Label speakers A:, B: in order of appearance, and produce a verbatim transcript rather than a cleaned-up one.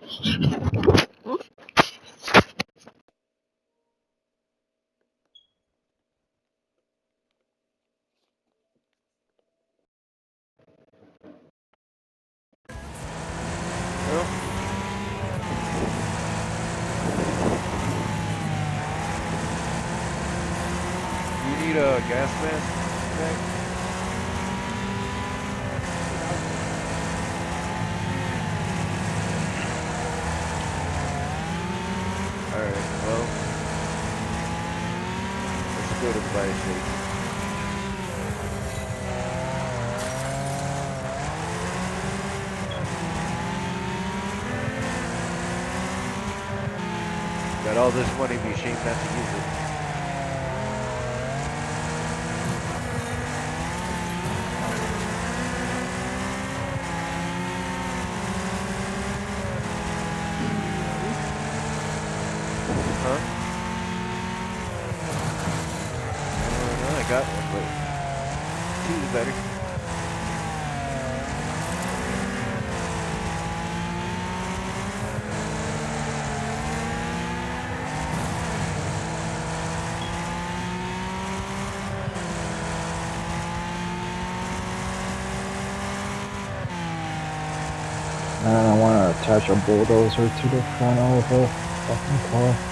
A: You need a gas mask? Okay. Alright, well, let's go to the fire station. Got all this money, be ashamed not to use it. Huh? Uh, no, I got one, but two is better.
B: And I want to attach a bulldozer to the front of the fucking car.